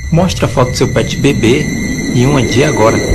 Mostre a foto do seu pet bebê e uma de agora.